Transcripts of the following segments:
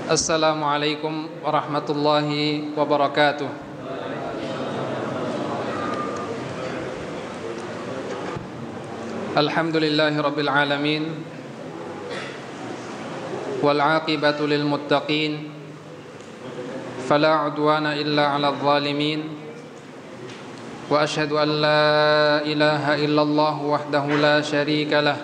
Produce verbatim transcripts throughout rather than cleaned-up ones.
Assalamualaikum warahmatullahi wabarakatuh. Alhamdulillahi rabbil alamin, wal aqibatu lil muttaqin, fala udwana illa 'alal zalimin. Wa ashhadu an la ilaha illallah wahdahu la syarika lah,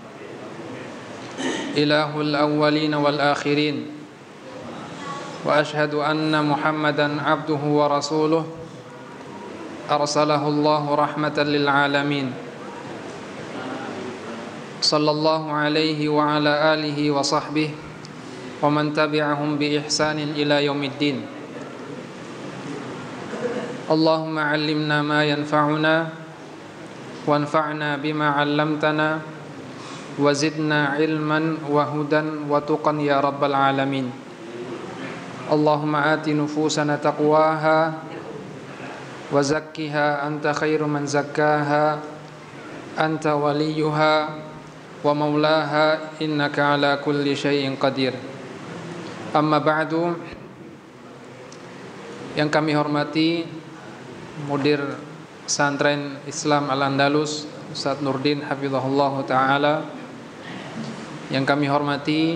ilahul awwalin wal akhirin. Wa ashhadu anna Muhammadan abduhu wa rasuluh, arsalahu Allahu rahmatan lil alamin. Sallallahu alaihi wa ala alihi wa sahbihi wa man tabi'ahum bi ihsanin ila yaumiddin. Allahumma 'allimna ma yanfa'una wanfa'na bima 'allamtana wa zidna ilman wa hudan wa tuqan ya rabbal alamin. Allahumma ati nufusana taqwaha wa zakkiha anta khairu man zakkaha anta waliyuha wa maulaha innaka ala kulli syai'in qadir. Amma ba'du. Yang kami hormati Mudir Pesantren Islam Al-Andalus Ustaz Nurdin hafizahullah ta'ala, yang kami hormati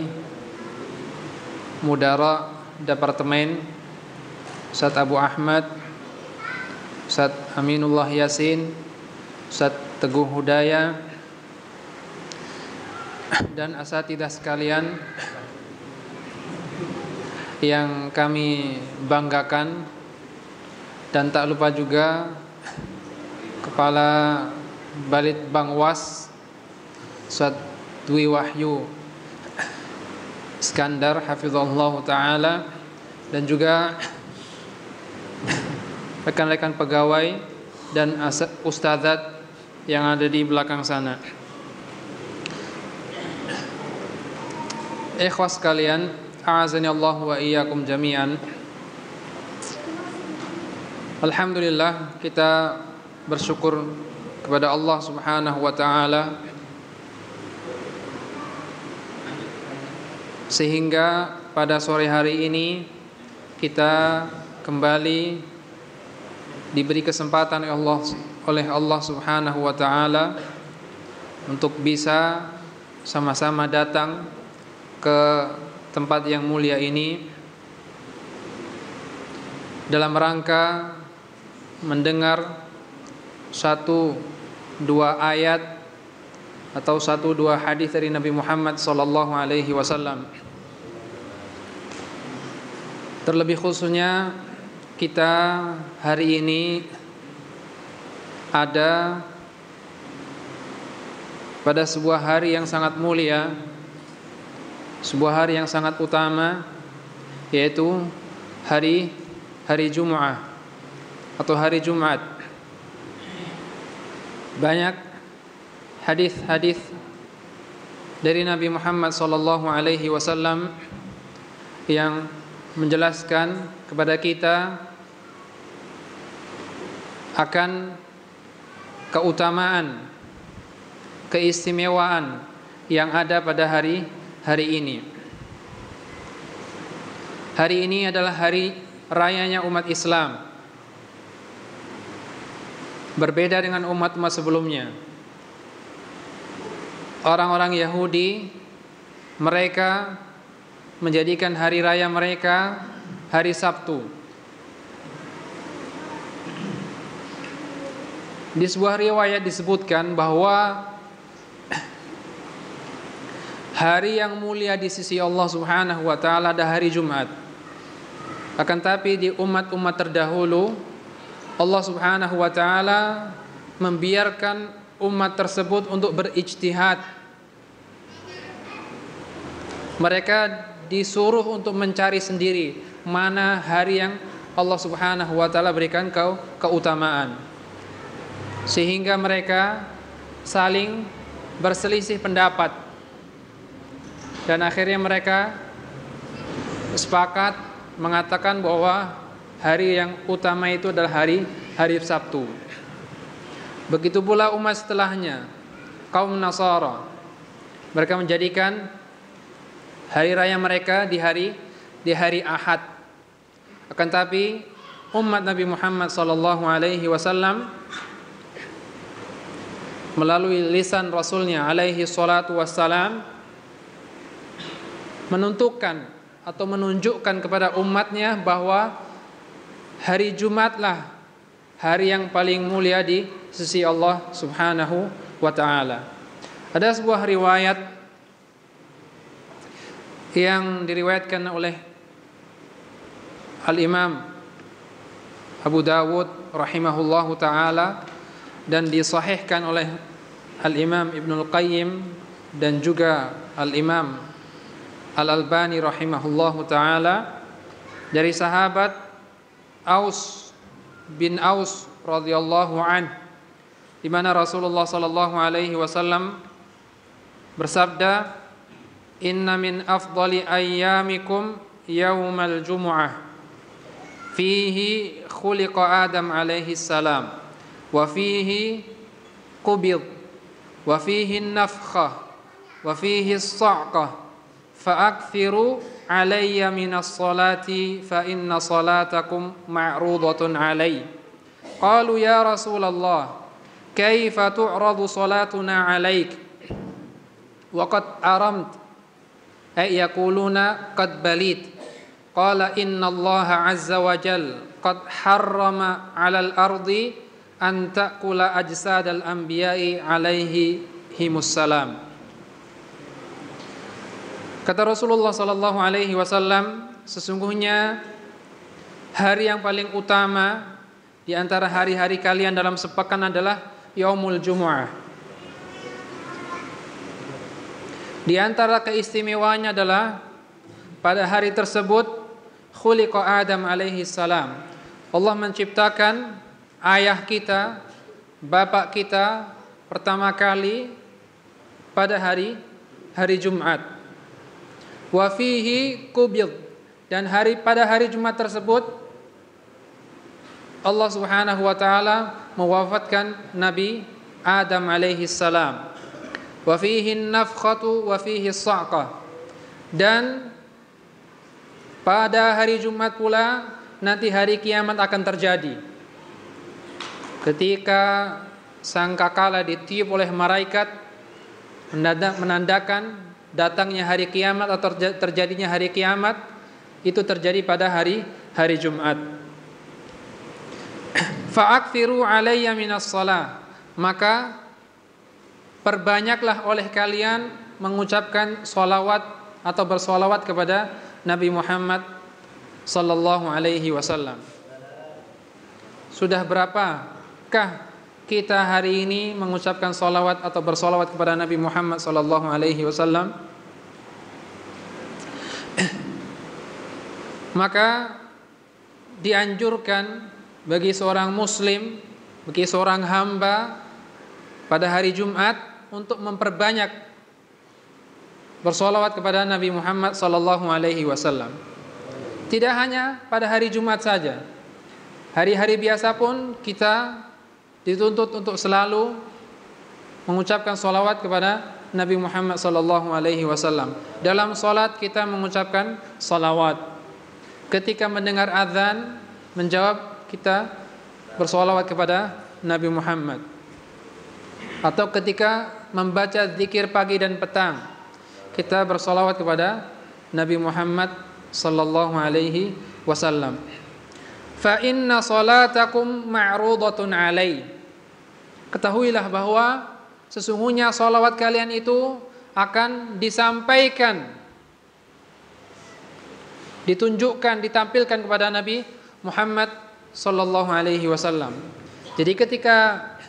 Mudara Departemen Ustaz Abu Ahmad, Ustaz Aminullah Yasin, Ustaz Teguh Hudaya, dan asatidzah sekalian yang kami banggakan, dan tak lupa juga Kepala Balit Bangwas Ustaz Dwi Wahyu Iskandar hafizahullah ta'ala, dan juga rekan-rekan pegawai dan ustadzat yang ada di belakang sana. Ikhwas sekalian, a'azani Allah wa iyyakum jami'an. Alhamdulillah, kita bersyukur kepada Allah Subhanahu wa ta'ala sehingga pada sore hari ini kita kembali diberi kesempatan oleh Allah, oleh Allah Subhanahu wa ta'ala untuk bisa sama-sama datang ke tempat yang mulia ini dalam rangka mendengar satu dua ayat atau satu dua hadis dari Nabi Muhammad sallallahu alaihi wasallam. Terlebih khususnya kita hari ini ada pada sebuah hari yang sangat mulia, sebuah hari yang sangat utama, yaitu hari hari Jumat atau hari Jumat. Banyak hadis-hadis dari Nabi Muhammad sallallahu alaihi wasallam yang menjelaskan kepada kita akan keutamaan, keistimewaan yang ada pada hari hari ini. Hari ini adalah hari rayanya umat Islam. Berbeda dengan umat-umat sebelumnya. Orang-orang Yahudi, mereka menjadikan hari raya mereka hari Sabtu. Di sebuah riwayat disebutkan bahwa hari yang mulia di sisi Allah Subhanahu wa ta'ala adalah hari Jumat. Akan tapi di umat-umat terdahulu, Allah Subhanahu wa ta'ala membiarkan umat tersebut untuk berijtihad. Mereka disuruh untuk mencari sendiri mana hari yang Allah Subhanahu wa ta'ala berikan ke keutamaan, sehingga mereka saling berselisih pendapat, dan akhirnya mereka sepakat mengatakan bahwa hari yang utama itu adalah hari hari Sabtu. Begitu pula umat setelahnya, kaum Nasara. Mereka menjadikan hari raya mereka di hari di hari Ahad. Akan tapi umat Nabi Muhammad sallallahu alaihi wasallam melalui lisan Rasulnya alaihi salatu wassalam menentukan atau menunjukkan kepada umatnya bahwa hari Jumatlah hari yang paling mulia di sisi Allah Subhanahu wa taala. Ada sebuah riwayat yang diriwayatkan oleh Al-Imam Abu Dawud rahimahullahu taala dan disahihkan oleh Al-Imam Ibnul Qayyim dan juga Al-Imam Al-Albani rahimahullahu taala dari sahabat Aus bin Aus radhiyallahu an, di mana Rasulullah sallallahu alaihi wasallam bersabda, "Inna min afdali ayyamikum yaumal jumu'ah fihi khuliqa Adam alaihi salam wa fihi qubid wa fihi nafkhah wa fihi as-sa'qah fa'akthiru alayya minas salati fa inna salatakum ma'rudatun alay." Qalu ya Rasulullah kaifa tu'radu salatuna alayk wa qad aramt ay yaquluna qad balit. Qala inna Allah azza wa jal qad harrama 'alal ardi an ta'kula ajsadal anbiya'i alaihi himussalam. Kata Rasulullah sallallahu alaihi wasallam, sesungguhnya hari yang paling utama di antara hari-hari kalian dalam sepekan adalah Yaumul Jumu'ah. Di antara keistimewanya adalah pada hari tersebut khuliqa Adam alaihi salam. Allah menciptakan ayah kita, bapak kita pertama kali pada hari hari Jumat. Wa fihi qubid, dan hari pada hari Jumat tersebut Allah Subhanahu wa taala mewafatkan Nabi Adam alaihi salam. Wa fihi an-nafkhatu wa fihi as-sa'qah, dan pada hari Jumat pula nanti hari kiamat akan terjadi. Ketika sangkakala ditiup oleh malaikat menandakan datangnya hari kiamat atau terjadinya hari kiamat, itu terjadi pada hari hari Jumat. Fa'akthiru alayya minas shalah, maka perbanyaklah oleh kalian mengucapkan salawat atau bersolawat kepada Nabi Muhammad sallallahu alaihi wasallam. Sudah berapakah kita hari ini mengucapkan salawat atau bersolawat kepada Nabi Muhammad sallallahu alaihi wasallam? Maka dianjurkan bagi seorang muslim, bagi seorang hamba pada hari Jumat untuk memperbanyak bersolawat kepada Nabi Muhammad sallallahu alaihi wasallam. Tidak hanya pada hari Jumat saja, hari-hari biasa pun kita dituntut untuk selalu mengucapkan salawat kepada Nabi Muhammad sallallahu alaihi wasallam. Dalam salat kita mengucapkan salawat. Ketika mendengar azan, menjawab, kita bersalawat kepada Nabi Muhammad. Atau ketika membaca zikir pagi dan petang, kita bersalawat kepada Nabi Muhammad sallallahu alaihi wasallam. Fa inna salatakum ma'rudatun alai. Ketahuilah bahwa sesungguhnya salawat kalian itu akan disampaikan, ditunjukkan, ditampilkan kepada Nabi Muhammad sallallahu alaihi wasallam. Jadi ketika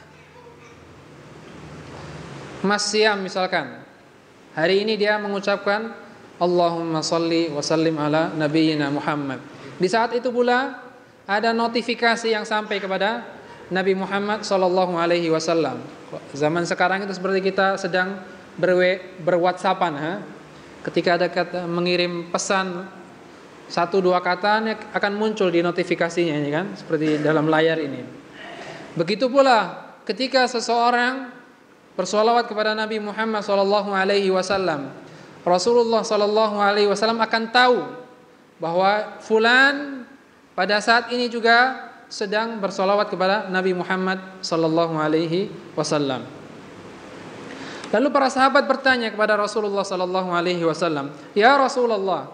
Mas Siam misalkan, hari ini dia mengucapkan Allahumma salli wa sallim ala nabiyyina Muhammad. Di saat itu pula ada notifikasi yang sampai kepada Nabi Muhammad sallallahu alaihi wasallam. Zaman sekarang itu seperti kita sedang berwe, berwhatsappan, ha? Ketika ada kata mengirim pesan satu dua kata akan muncul di notifikasinya, ini kan, seperti dalam layar ini. Begitu pula ketika seseorang bersolawat kepada Nabi Muhammad sallallahu alaihi wasallam, Rasulullah sallallahu alaihi wasallam akan tahu bahwa fulan pada saat ini juga sedang bersolawat kepada Nabi Muhammad sallallahu alaihi wasallam. Lalu para sahabat bertanya kepada Rasulullah sallallahu alaihi wasallam, "Ya Rasulullah,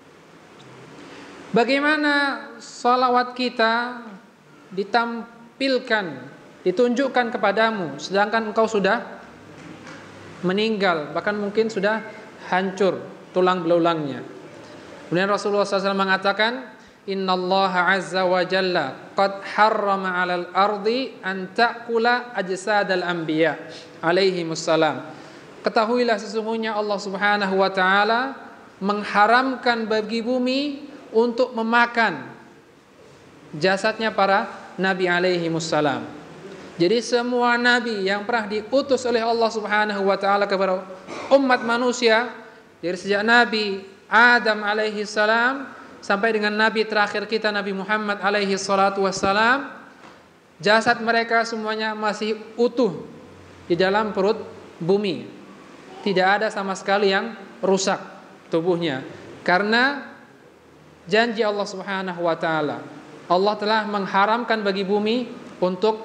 bagaimana salawat kita ditampilkan, ditunjukkan kepadamu sedangkan engkau sudah meninggal, bahkan mungkin sudah hancur tulang belulangnya?" Kemudian Rasulullah sallallahu alaihi wasallam mengatakan, "Innallaha azza wa jalla qad harrama 'alal ardi an ta'kula ajsadal anbiya alaihi wassalam." Ketahuilah sesungguhnya Allah Subhanahu wa taala mengharamkan bagi bumi untuk memakan jasadnya para nabi alaihi wassalam. Jadi semua nabi yang pernah diutus oleh Allah Subhanahu wa taala kepada umat manusia dari sejak Nabi Adam alaihi salam sampai dengan nabi terakhir kita Nabi Muhammad alaihi salatu wassalam, jasad mereka semuanya masih utuh di dalam perut bumi. Tidak ada sama sekali yang rusak tubuhnya. Karena janji Allah Subhanahu wa taala, Allah telah mengharamkan bagi bumi untuk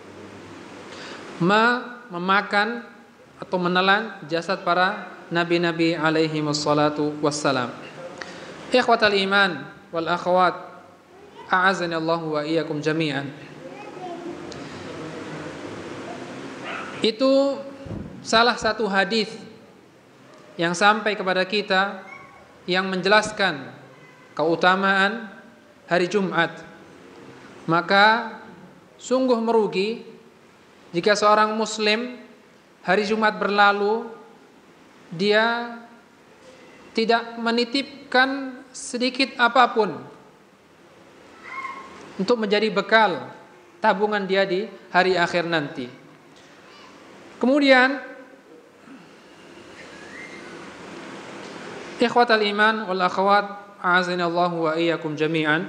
memakan atau menelan jasad para nabi-nabi alaihi wassalatu wassalam. Ikhwatal iman wal akhwat, a'azani Allah wa iyyakum jami'an. Itu salah satu hadis yang sampai kepada kita yang menjelaskan keutamaan hari Jumat. Maka sungguh merugi jika seorang muslim hari Jumat berlalu dia tidak menitipkan sedikit apapun untuk menjadi bekal tabungan dia di hari akhir nanti. Kemudian ikhwatal iman wal akhwat, a'azinallahu wa iyyakum jami'an,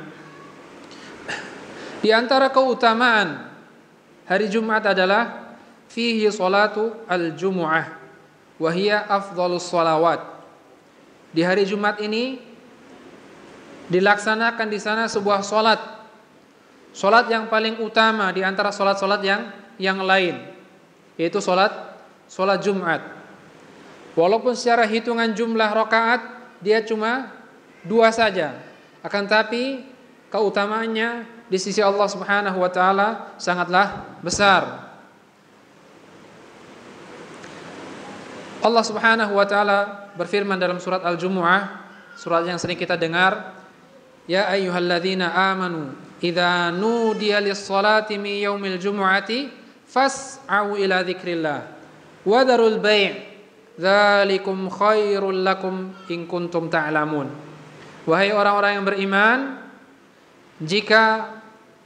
di antara keutamaan hari Jumat adalah fihi salatu al-jumu'ah wa hiya afdhalus shalawat. Di hari Jumat ini dilaksanakan di sana sebuah salat, salat yang paling utama di antara salat-salat yang yang lain, yaitu salat salat Jumat. Walaupun secara hitungan jumlah rakaat dia cuma dua saja, akan tapi keutamaannya di sisi Allah Subhanahu wa taala sangatlah besar. Allah Subhanahu wa taala berfirman dalam surat Al-Jumu'ah, surat yang sering kita dengar, "Ya ayyuhalladzina amanu idza nudiya lis-salati min yaumil jumu'ati fas'au ila dzikrillah wa dharul bai'. Dzalikum khairul lakum in kuntum ta'lamun." Wahai orang-orang yang beriman, jika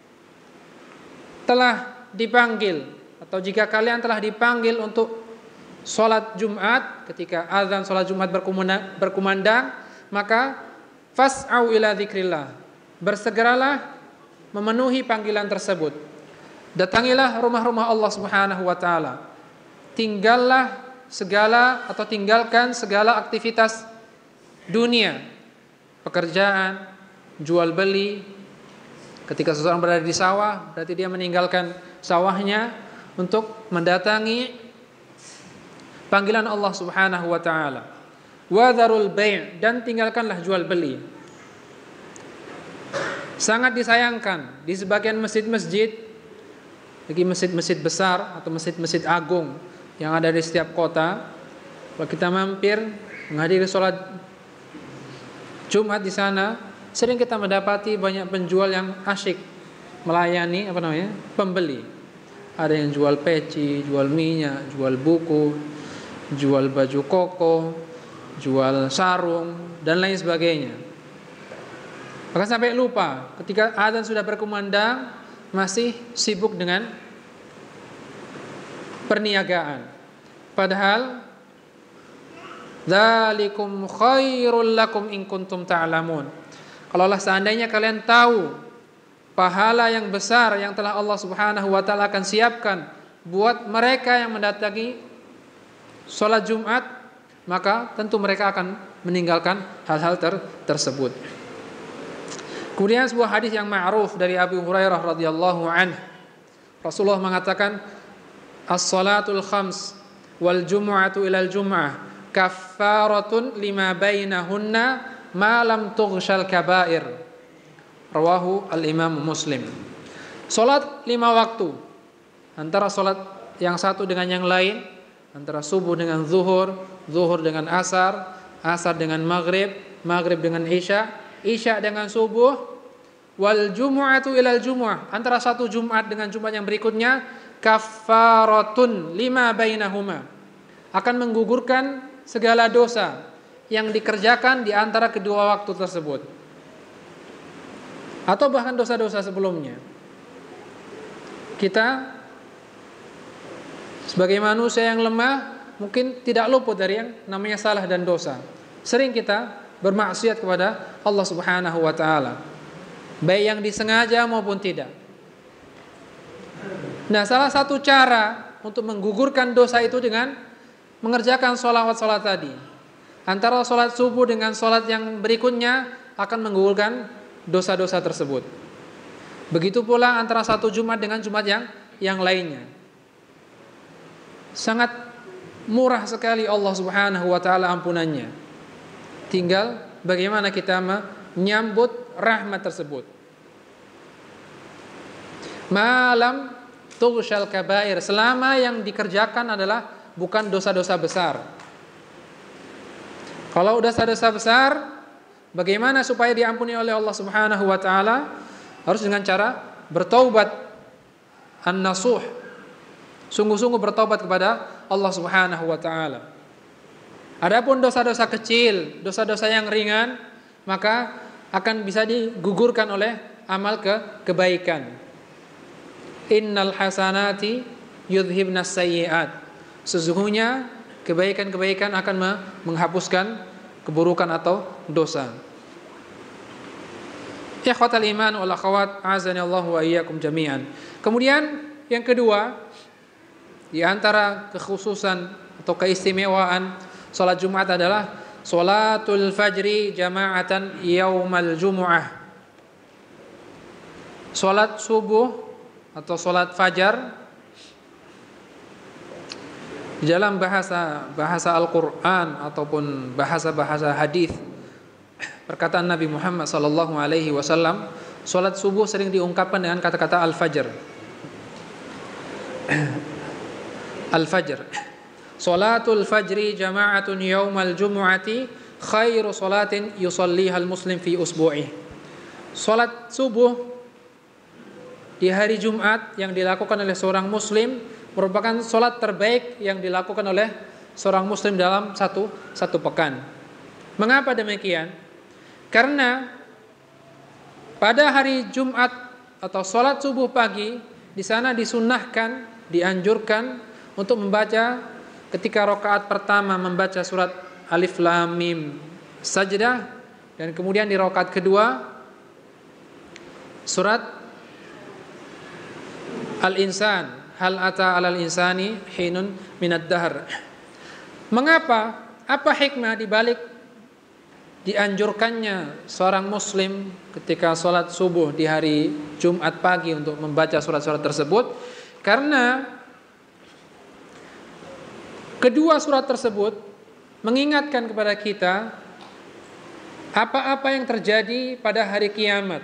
telah dipanggil atau jika kalian telah dipanggil untuk salat Jumat, ketika azan salat Jumat berkumandang, berkumandang maka fas'au ila dzikrillah, bersegeralah memenuhi panggilan tersebut. Datangilah rumah-rumah Allah Subhanahu wa taala. Tinggallah segala atau tinggalkan segala aktivitas dunia, pekerjaan, jual beli. Ketika seseorang berada di sawah, berarti dia meninggalkan sawahnya untuk mendatangi panggilan Allah Subhanahu wa taala. Wa dzarul bai', dan tinggalkanlah jual beli. Sangat disayangkan di sebagian masjid-masjid, bagi masjid-masjid besar atau masjid-masjid agung yang ada di setiap kota, kalau kita mampir menghadiri sholat Jumat di sana, sering kita mendapati banyak penjual yang asyik melayani apa namanya pembeli. Ada yang jual peci, jual minyak, jual buku, jual baju koko, jual sarung dan lain sebagainya. Maka sampai lupa ketika azan sudah berkumandang masih sibuk dengan perniagaan. Padahal dzalikum khairul lakum in kuntum ta'lamun. Kalaulah seandainya kalian tahu pahala yang besar yang telah Allah Subhanahu wa taala akan siapkan buat mereka yang mendatangi salat Jumat, maka tentu mereka akan meninggalkan hal-hal ter- tersebut. Kemudian sebuah hadis yang ma'ruf dari Abu Hurairah radhiyallahu anhu, Rasulullah mengatakan, as-salatul khams wal jumu'atu ilal jum'ah kaffaratun lima bainahunna ma lam tughshal kabair. Rawahu al-Imam Muslim. Salat lima waktu, antara salat yang satu dengan yang lain, antara subuh dengan zuhur, zuhur dengan asar, asar dengan maghrib, maghrib dengan isya, isya dengan subuh, wal jumu'atu ilal jumu'ah, antara satu Jumat dengan Jumat yang berikutnya, kaffaratun lima bainahuma, akan menggugurkan segala dosa yang dikerjakan di antara kedua waktu tersebut, atau bahkan dosa-dosa sebelumnya. Kita sebagai manusia yang lemah mungkin tidak luput dari yang namanya salah dan dosa. Sering kita bermaksiat kepada Allah Subhanahu wa taala, baik yang disengaja maupun tidak. Nah, salah satu cara untuk menggugurkan dosa itu dengan mengerjakan sholawat-sholawat tadi. Antara sholat subuh dengan sholat yang berikutnya akan menggugurkan dosa-dosa tersebut. Begitu pula antara satu Jumat dengan Jumat yang yang lainnya. Sangat murah sekali Allah Subhanahu wa taala ampunannya. Tinggal bagaimana kita menyambut rahmat tersebut. Malam tughshal kabair, selama yang dikerjakan adalah bukan dosa-dosa besar. Kalau dosa-dosa besar, bagaimana supaya diampuni oleh Allah Subhanahu wa taala? Harus dengan cara bertaubat, an-nasuh, sungguh-sungguh bertaubat kepada Allah Subhanahu wa taala. Adapun dosa-dosa kecil, dosa-dosa yang ringan, maka akan bisa digugurkan oleh amal ke kebaikan. Innal hasanati yudhibnas sayyi'at. Sesungguhnya kebaikan-kebaikan akan menghapuskan keburukan atau dosa. Ikhwatal iman wal akhawat, azani Allah wa iyyakum jami'an. Kemudian yang kedua, di antara kekhususan atau keistimewaan salat Jumat adalah salatul fajri jama'atan yaumal jumu'ah. Salat subuh atau salat fajar di dalam bahasa bahasa Al-Qur'an ataupun bahasa-bahasa hadis, perkataan Nabi Muhammad sallallahu alaihi wasallam, salat subuh sering diungkapkan dengan kata-kata al-fajr. Al-fajr. Salatul fajri jama'atun yaumal jumu'ati khairu salatin yusalliha al-muslim fi usbu'ih. Salat subuh di hari Jumat yang dilakukan oleh seorang muslim merupakan salat terbaik yang dilakukan oleh seorang muslim dalam satu satu pekan. Mengapa demikian? Karena pada hari Jumat atau salat subuh pagi, di sana disunnahkan, dianjurkan untuk membaca ketika rakaat pertama membaca surat Alif Lam Mim Sajdah, dan kemudian di rakaat kedua surat Al-Insan, hal ata 'alal insani hinun minad dahr. Mengapa? Apa hikmah di balik dianjurkannya seorang muslim ketika sholat subuh di hari Jumat pagi untuk membaca surat-surat tersebut? Karena kedua surat tersebut mengingatkan kepada kita apa-apa yang terjadi pada hari kiamat.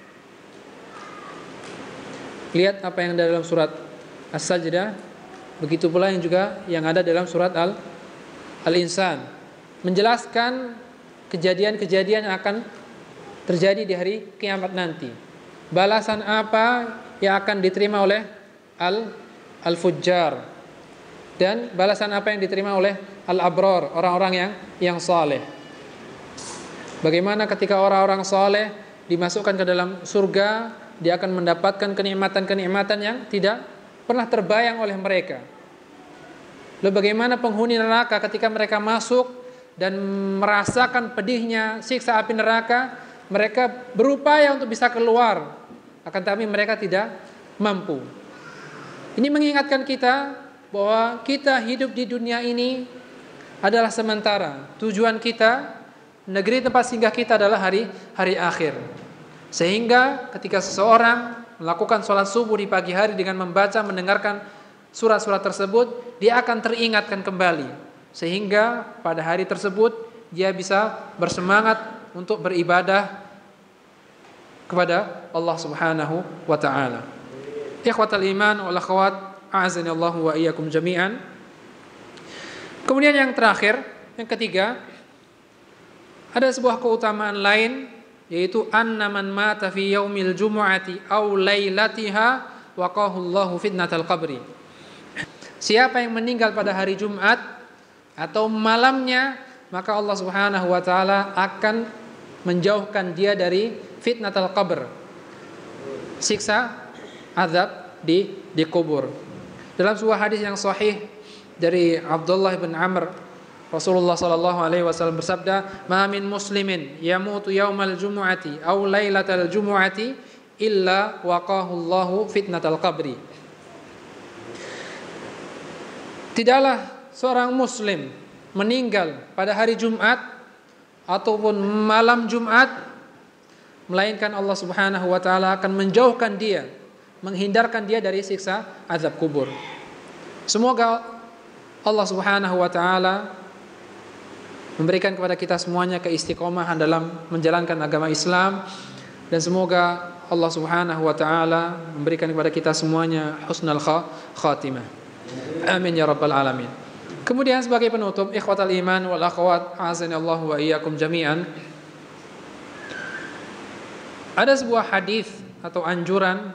Lihat apa yang ada dalam surat As-Sajdah, begitu pula yang juga yang ada dalam surat Al Al-Insan, menjelaskan kejadian-kejadian yang akan terjadi di hari kiamat nanti. Balasan apa yang akan diterima oleh al al-fujjar, dan balasan apa yang diterima oleh al-abrar, orang-orang yang yang saleh. Bagaimana ketika orang-orang saleh dimasukkan ke dalam surga, dia akan mendapatkan kenikmatan-kenikmatan yang tidak pernah terbayang oleh mereka. Lalu bagaimana penghuni neraka ketika mereka masuk dan merasakan pedihnya siksa api neraka, mereka berupaya untuk bisa keluar, akan tetapi mereka tidak mampu. Ini mengingatkan kita bahwa kita hidup di dunia ini adalah sementara. Tujuan kita, negeri tempat singgah kita adalah hari hari akhir. Sehingga ketika seseorang melakukan sholat subuh di pagi hari dengan membaca, mendengarkan surat-surat tersebut, dia akan teringatkan kembali. Sehingga pada hari tersebut dia bisa bersemangat untuk beribadah kepada Allah Subhanahu wa taala. Ikhwatal iman wal akhwat, a'azani Allah wa iyyakum jami'an. Kemudian yang terakhir, yang ketiga, ada sebuah keutamaan lain, yaitu anna man mata fi yaumil jumu'ati aw lailatiha waqahu Allahu fitnatal qabri. Siapa yang meninggal pada hari Jumat atau malamnya, maka Allah Subhanahu wa taala akan menjauhkan dia dari fitnatul qabr, siksa azab di di kubur. Dalam sebuah hadis yang sahih dari Abdullah bin Amr, Rasulullah sallallahu alaihi wasallam bersabda, "Ma min muslimin yamutu yaumal jumu'ati aw lailatal jumu'ati illa waqahu Allahu fitnatal qabri." Tidaklah seorang muslim meninggal pada hari Jumat ataupun malam Jumat, melainkan Allah Subhanahu wa taala akan menjauhkan dia, menghindarkan dia dari siksa azab kubur. Semoga Allah Subhanahu wa taala memberikan kepada kita semuanya keistiqomahan dalam menjalankan agama Islam, dan semoga Allah Subhanahu wa taala memberikan kepada kita semuanya husnul khatimah. Amin ya rabbal alamin. Kemudian sebagai penutup, ikhwatal iman wal akhwat, a'azanallahu wa iyyakum jami'an. Ada sebuah hadis atau anjuran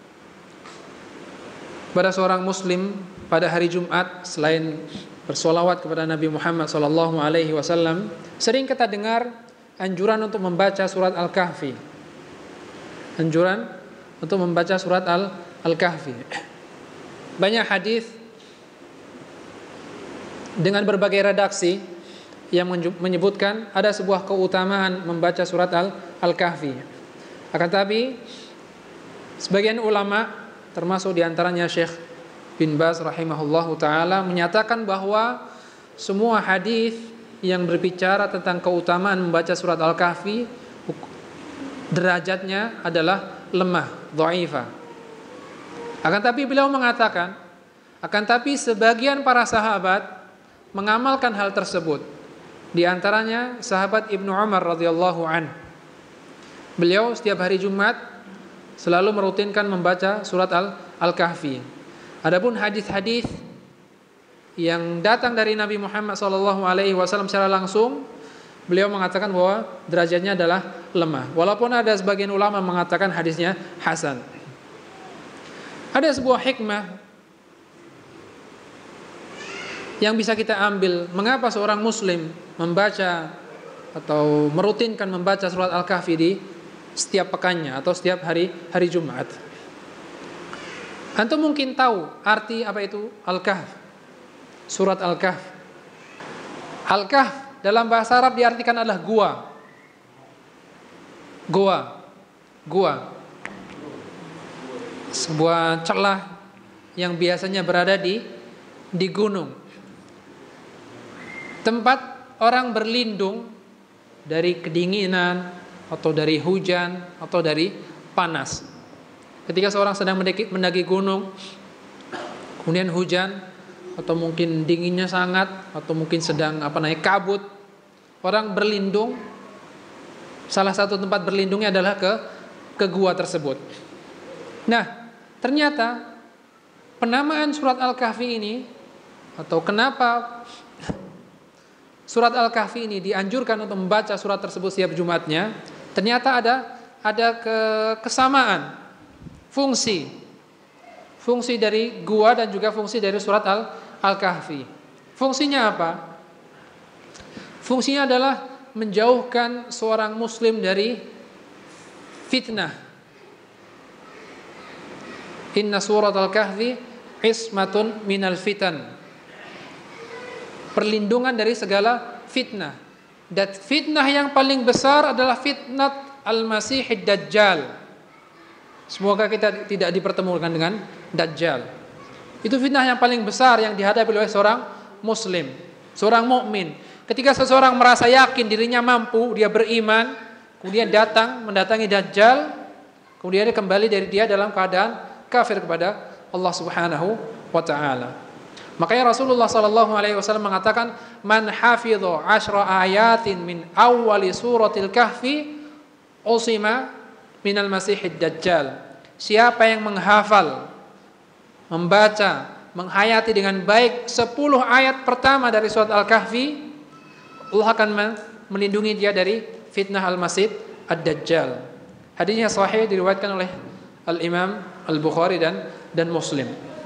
pada seorang muslim pada hari Jumat, selain bersolawat kepada Nabi Muhammad sallallahu alaihi wasallam, sering kita dengar anjuran untuk membaca surat Al-Kahfi. Anjuran untuk membaca surat Al- Al-Kahfi. Banyak hadis dengan berbagai redaksi yang menyebutkan ada sebuah keutamaan membaca surat Al- Al-Kahfi. Akan tapi sebagian ulama, termasuk diantaranya Syekh bin Baz rahimahullahu taala, menyatakan bahwa semua hadis yang berbicara tentang keutamaan membaca surat Al-Kahfi derajatnya adalah lemah, dhaifah. Akan tapi beliau mengatakan, akan tapi sebagian para sahabat mengamalkan hal tersebut. Di antaranya sahabat Ibnu Umar radhiyallahu an. Beliau setiap hari Jumat selalu merutinkan membaca surat Al- Al-Kahfi. Adapun hadis-hadis yang datang dari Nabi Muhammad sallallahu alaihi wasallam secara langsung, beliau mengatakan bahwa derajatnya adalah lemah. Walaupun ada sebagian ulama mengatakan hadisnya hasan. Ada sebuah hikmah yang bisa kita ambil, mengapa seorang muslim membaca atau merutinkan membaca surat Al-Kahfi di setiap pekannya atau setiap hari hari Jumat. Antum mungkin tahu arti apa itu Al-Kahf, surat Al-Kahf. Al-Kahf dalam bahasa Arab diartikan adalah gua. Gua. Gua. Sebuah celah yang biasanya berada di di gunung. Tempat orang berlindung dari kedinginan atau dari hujan atau dari panas. Ketika seorang sedang mendaki, mendaki gunung, kemudian hujan atau mungkin dinginnya sangat atau mungkin sedang apa naik kabut, orang berlindung. Salah satu tempat berlindungnya adalah ke ke gua tersebut. Nah, ternyata penamaan surat Al-Kahfi ini, atau kenapa surat Al-Kahfi ini dianjurkan untuk membaca surat tersebut setiap Jumatnya, ternyata ada ada ke, kesamaan fungsi fungsi dari gua dan juga fungsi dari surat Al, Al-Kahfi. Fungsinya apa? Fungsinya adalah menjauhkan seorang muslim dari fitnah. Inna surat Al-Kahfi ismatun minal fitan. Perlindungan dari segala fitnah. Dan fitnah yang paling besar adalah fitnah Al-Masihid Dajjal. Semoga kita tidak dipertemukan dengan Dajjal. Itu fitnah yang paling besar yang dihadapi oleh seorang muslim, seorang mukmin. Ketika seseorang merasa yakin dirinya mampu, dia beriman, kemudian datang mendatangi Dajjal, kemudian dia kembali dari dia dalam keadaan kafir kepada Allah Subhanahu wa taala. Makanya Rasulullah sallallahu alaihi wasallam mengatakan, "Man hafidha asyra ayatin min awwali suratil kahfi usima minal masihid dajjal." Siapa yang menghafal, membaca, menghayati dengan baik sepuluh ayat pertama dari surat Al-Kahfi, Allah akan melindungi dia dari fitnah Al-Masih Ad-Dajjal. Hadisnya sahih, diriwayatkan oleh Al-Imam Al-Bukhari dan dan Muslim.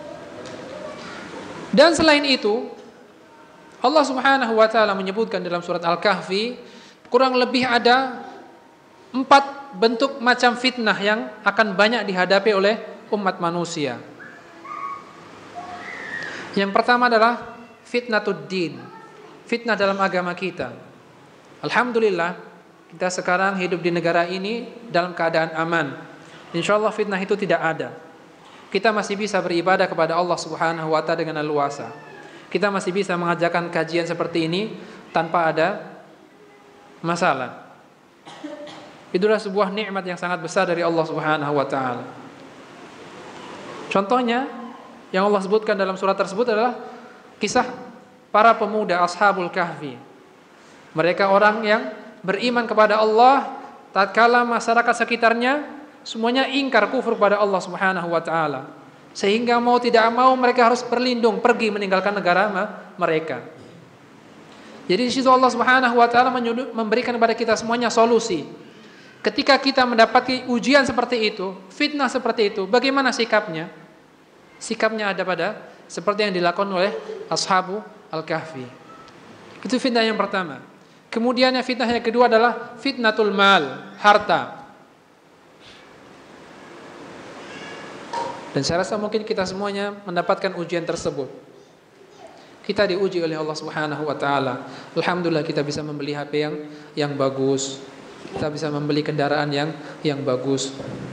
Dan selain itu, Allah Subhanahu wa taala menyebutkan dalam surat Al-Kahfi kurang lebih ada empat bentuk macam fitnah yang akan banyak dihadapi oleh umat manusia. Yang pertama adalah fitnatud din, fitnah dalam agama kita. Alhamdulillah, kita sekarang hidup di negara ini dalam keadaan aman. Insyaallah fitnah itu tidak ada. Kita masih bisa beribadah kepada Allah Subhanahu wa taala dengan leluasa. Kita masih bisa mengajarkan kajian seperti ini tanpa ada masalah. Itulah sebuah nikmat yang sangat besar dari Allah Subhanahu wa taala. Contohnya yang Allah sebutkan dalam surat tersebut adalah kisah para pemuda Ashabul Kahfi. Mereka orang yang beriman kepada Allah tatkala masyarakat sekitarnya semuanya ingkar kufur kepada Allah Subhanahu wa taala. Sehingga mau tidak mau mereka harus berlindung pergi meninggalkan negara mereka. Jadi di situ Allah Subhanahu wa taala memberikan kepada kita semuanya solusi. Ketika kita mendapati ujian seperti itu, fitnah seperti itu, bagaimana sikapnya? Sikapnya ada pada seperti yang dilakukan oleh Ashabu Al-Kahfi. Itu fitnah yang pertama. Kemudian yang fitnah yang kedua adalah fitnatul mal, harta. Dan saya rasa mungkin kita semuanya mendapatkan ujian tersebut. Kita diuji oleh Allah Subhanahu wa taala. Alhamdulillah kita bisa membeli H P yang yang bagus. Kita bisa membeli kendaraan yang yang bagus.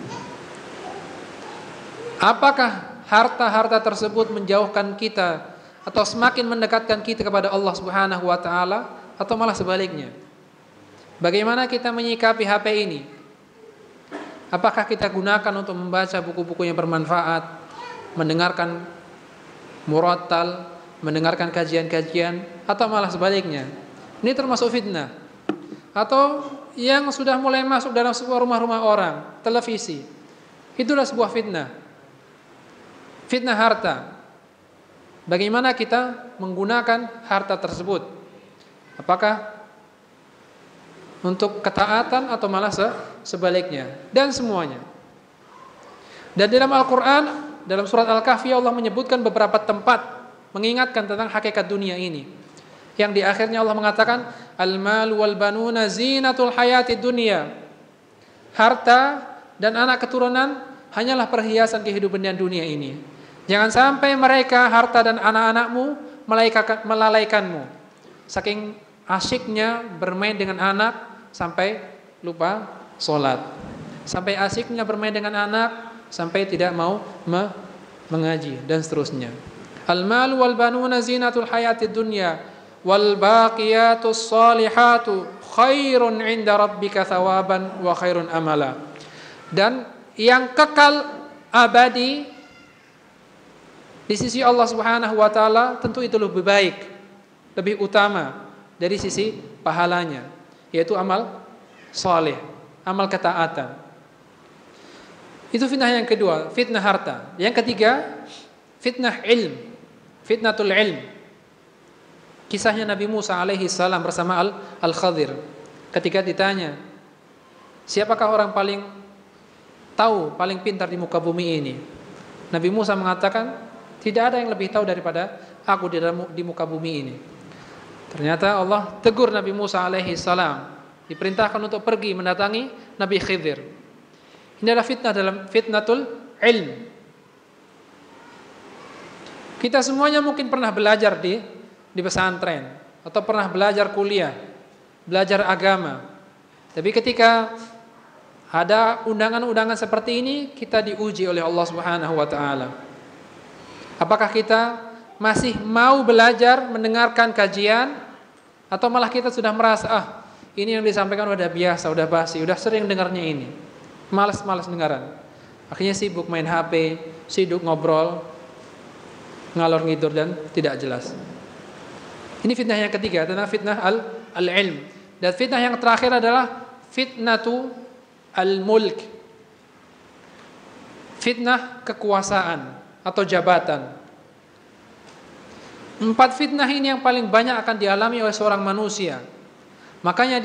Apakah harta-harta tersebut menjauhkan kita atau semakin mendekatkan kita kepada Allah Subhanahu wa taala atau malah sebaliknya? Bagaimana kita menyikapi H P ini? Apakah kita gunakan untuk membaca buku-buku yang bermanfaat, mendengarkan murattal, mendengarkan kajian-kajian, atau malah sebaliknya? Ini termasuk fitnah. Atau yang sudah mulai masuk dalam sebuah rumah-rumah orang, televisi. Itulah sebuah fitnah. Fitnah harta. Bagaimana kita menggunakan harta tersebut? Apakah untuk ketaatan atau malah sebaliknya? Dan semuanya. Dan dalam Al-Quran, dalam surat Al-Kahfi, Allah menyebutkan beberapa tempat mengingatkan tentang hakikat dunia ini. Yang di akhirnya Allah mengatakan, Al-malu wal banuna zinatul hayati dunia. Harta dan anak keturunan hanyalah perhiasan kehidupan dunia ini. Jangan sampai mereka, harta dan anak-anakmu, melalaikanmu. Saking asyiknya bermain dengan anak sampai lupa sholat. Sampai asyiknya bermain dengan anak sampai tidak mau me- mengaji dan seterusnya. Al-malu wal banuna zinatul hayatid dunya wal baqiyatus salihatu khairun 'inda rabbika thawaban wa khairun amala. Dan yang kekal abadi di sisi Allah Subhanahu wa taala tentu itu lebih baik, lebih utama dari sisi pahalanya, yaitu amal saleh, amal ketaatan. Itu fitnah yang kedua, fitnah harta. Yang ketiga, fitnah ilm, fitnatul ilm. Kisahnya Nabi Musa alaihi salam bersama Al-Khadir. Ketika ditanya, siapakah orang paling tahu, paling pintar di muka bumi ini? Nabi Musa mengatakan, tidak ada yang lebih tahu daripada aku di dalam di muka bumi ini. Ternyata Allah tegur Nabi Musa alaihi salam, diperintahkan untuk pergi mendatangi Nabi Khidir. Ini adalah fitnah dalam fitnatul ilm. Kita semuanya mungkin pernah belajar di di pesantren atau pernah belajar kuliah, belajar agama. Tapi ketika ada undangan-undangan seperti ini, kita diuji oleh Allah Subhanahu wa taala. Apakah kita masih mau belajar, mendengarkan kajian, atau malah kita sudah merasa, ah, Ini yang disampaikan udah biasa, udah basi, udah sering dengarnya ini. Malas-malas dengaran. Akhirnya sibuk main H P, sibuk ngobrol, ngalor ngidur dan tidak jelas. Ini fitnah yang ketiga, tentang fitnah al al-ilm. Dan fitnah yang terakhir adalah fitnatu al-mulk. Fitnah kekuasaan atau jabatan. Empat fitnah ini yang paling banyak akan dialami oleh seorang manusia. Makanya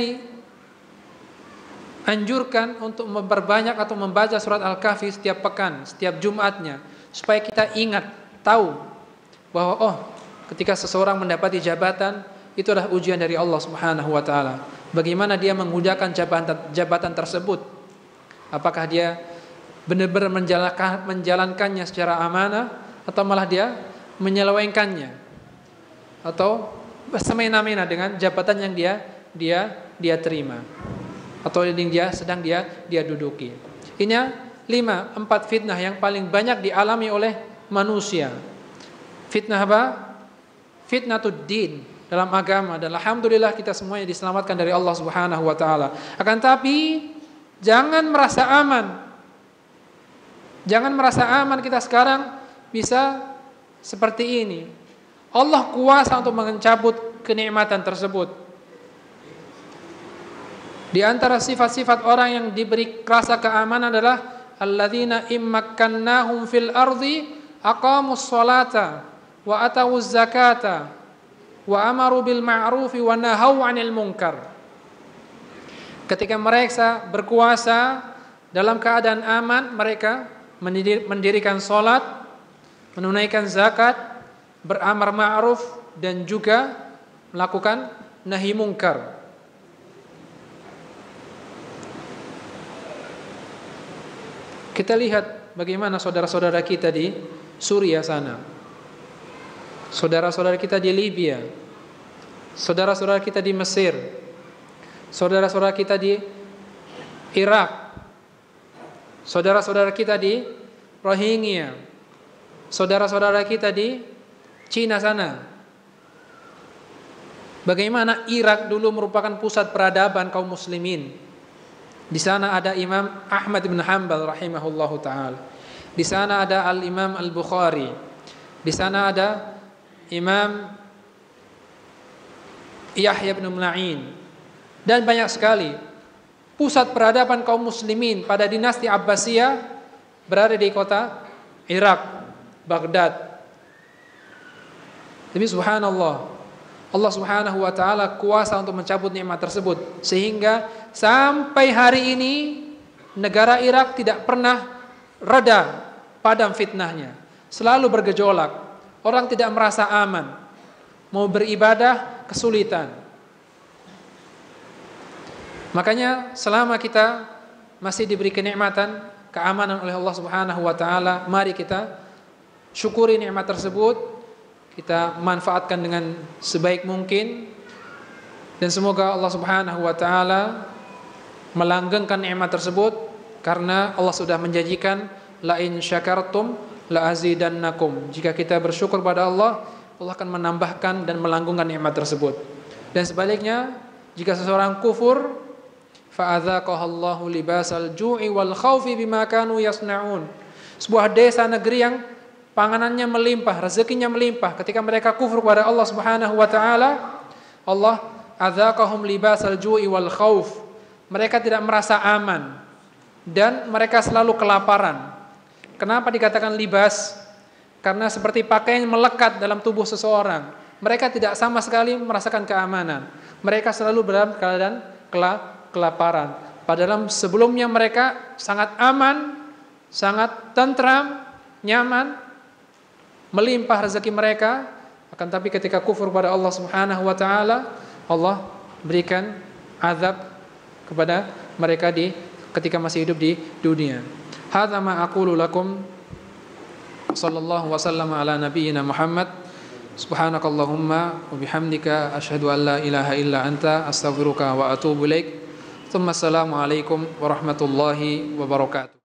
dianjurkan untuk memperbanyak atau membaca surat Al-Kahfi setiap pekan, setiap Jumatnya, supaya kita ingat, tahu bahwa oh, ketika seseorang mendapati jabatan, itu adalah ujian dari Allah Subhanahu wa taala. Bagaimana dia menggunakan jabatan jabatan tersebut? Apakah dia benar-benar menjalankan, menjalankannya secara amanah, atau malah dia menyelewengkannya, atau semena-mena dengan jabatan yang dia dia dia terima, atau yang dia sedang dia dia duduki. Ini lima, empat fitnah yang paling banyak dialami oleh manusia. Fitnah apa? Fitnatud din dalam agama. Dan alhamdulillah kita semuanya diselamatkan dari Allah Subhanahu wa taala. Akan tapi jangan merasa aman. Jangan merasa aman kita sekarang bisa seperti ini. Allah kuasa untuk mencabut kenikmatan tersebut. Di antara sifat-sifat orang yang diberi rasa keamanan adalah alladzina immakkannahum fil ardi aqamus sholata wa atawuz zakata wa amaru bil ma'rufi wa nahaw 'anil munkar. Ketika mereka berkuasa dalam keadaan aman, mereka mendirikan salat, menunaikan zakat, beramar ma'ruf dan juga melakukan nahi munkar. Kita lihat bagaimana saudara-saudara kita di Suriah sana, saudara-saudara kita di Libya, saudara-saudara kita di Mesir, saudara-saudara kita di Irak, saudara-saudara kita di Rohingya, saudara-saudara kita di Cina sana. Bagaimana Irak dulu merupakan pusat peradaban kaum muslimin. Di sana ada Imam Ahmad bin Hanbal rahimahullahu taala. Di sana ada Al-Imam Al-Bukhari. Di sana ada Imam Yahya bin Ma'in. Dan banyak sekali pusat peradaban kaum muslimin pada dinasti Abbasiyah berada di kota Irak, Baghdad. Tapi subhanallah, Allah Subhanahu wa taala kuasa untuk mencabut nikmat tersebut, sehingga sampai hari ini negara Irak tidak pernah reda padam fitnahnya. Selalu bergejolak. Orang tidak merasa aman. Mau beribadah kesulitan. Makanya selama kita masih diberi kenikmatan, keamanan oleh Allah Subhanahu wa taala, mari kita syukuri nikmat tersebut. Kita manfaatkan dengan sebaik mungkin, dan semoga Allah Subhanahu wa taala melanggengkan nikmat tersebut, karena Allah sudah menjanjikan la in syakartum la azidannakum. Jika kita bersyukur pada Allah, Allah akan menambahkan dan melanggengkan nikmat tersebut. Dan sebaliknya, jika seseorang kufur, fa adzaqahallahu libasal ju'i wal khaufi bima kanu yasnaun. Sebuah desa negeri yang panganannya melimpah, rezekinya melimpah, ketika mereka kufur kepada Allah Subhanahu wa taala, Allah adzaqahum libasal ju'i wal khauf. Mereka tidak merasa aman dan mereka selalu kelaparan. Kenapa dikatakan libas? Karena seperti pakaian melekat dalam tubuh seseorang. Mereka tidak sama sekali merasakan keamanan. Mereka selalu dalam keadaan kelaparan. Padahal sebelumnya mereka sangat aman, sangat tentram, nyaman, melimpah rezeki mereka. Akan tapi ketika kufur pada Allah Subhanahu wa taala, Allah berikan azab kepada mereka di ketika masih hidup di dunia. Hadza ma aqulu lakum, sallallahu wasallam ala nabiyyina Muhammad. Subhanakallahumma wa bihamdika asyhadu an la ilaha illa anta astaghfiruka wa atubu ilaik. Tsumma assalamu alaikum warahmatullahi wabarakatuh.